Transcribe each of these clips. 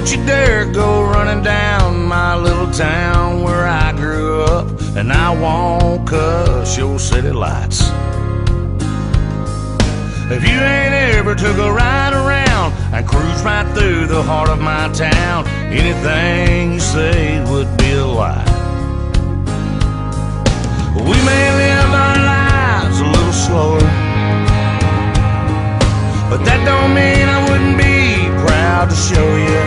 don't you dare go running down my little town where I grew up, and I won't cuss your city lights. If you ain't ever took a ride around and cruised right through the heart of my town, anything you say would be a lie. We may live our lives a little slower, but that don't mean I wouldn't be proud to show you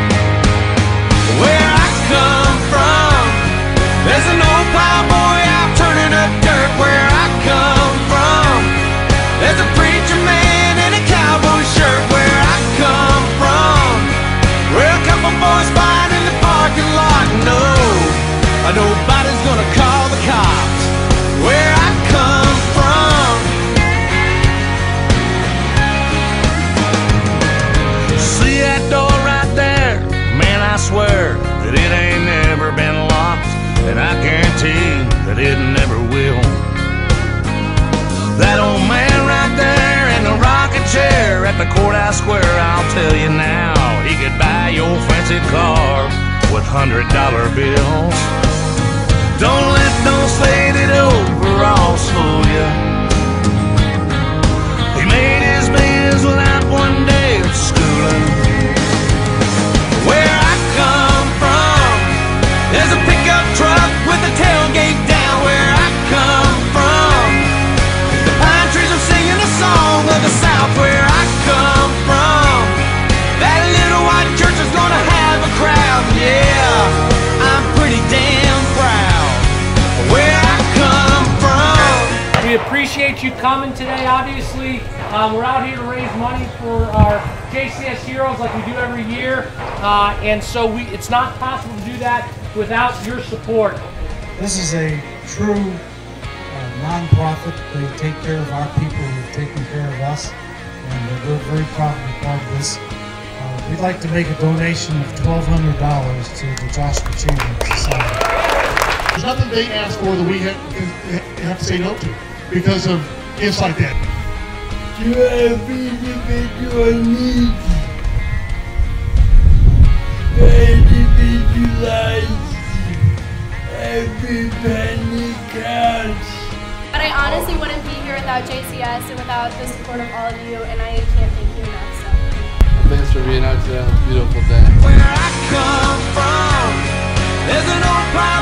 where I come from. There's an old plowboy out turning up dirt where I come from. There's a preacher man in a cowboy shirt where I come from. Where a couple boys fight in the parking lot. No, nobody's gonna call the cops where I come from. See that door right there? Man, I swear that it ain't never been locked, and I guarantee that it never will. That old man right there in the rocking chair at the courthouse square, I'll tell you now, he could buy your fancy car with $100 bills. Don't let those faded overalls fool you. He made his bills without one day of schooling. Where I come from, there's a pickup truck with a tailgate down where I come from. The pine trees are singing a song of the South where I come from. That little white church is gonna have a crowd, yeah, I'm pretty damn proud where I come from. We appreciate you coming today. Obviously, we're out here to raise money for our JCS Heroes like we do every year, and so it's not possible to do that without your support. This is a true non-profit. They take care of our people who've taken care of us, and we're very proud to be part of this. We'd like to make a donation of $1,200 to the Joshua Chamberlain Society. There's nothing they ask for that we have to say no to because of gifts like that. To every individual needs, individualized, every penny counts. But I honestly wouldn't be here without JCS and without the support of all of you, and I can't thank you enough. So. Thanks for being out today on this beautiful day. Where I come from, there's an old